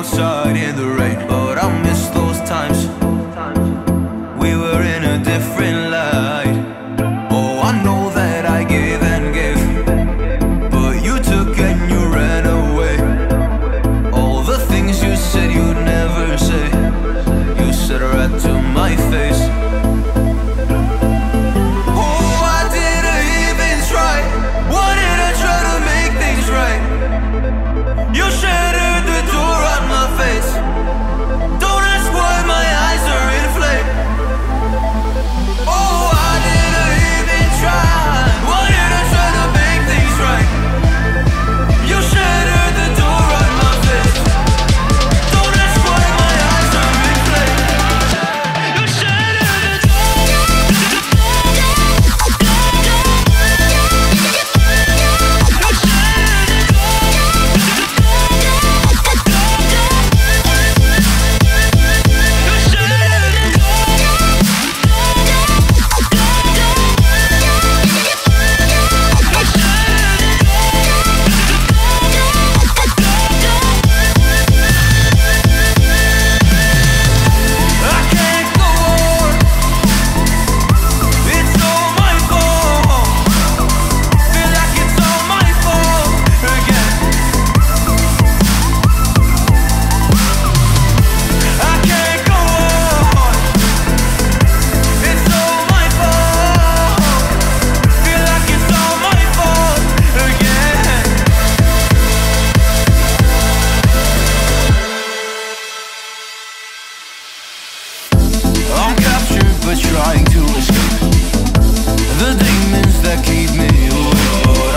outside in the rain, but I miss those times. We were in a different light. Oh, I know that I gave and gave, but you took and you ran away. All the things you said you'd never say, you said right to my face. You shattered the door on my face. Don't ask why my eyes are inflamed. Oh, why did I even try? Why did I try to make things right? You shattered the door on my face. Don't ask why my eyes are inflamed. You shattered the but trying to escape the demons that keep me awake.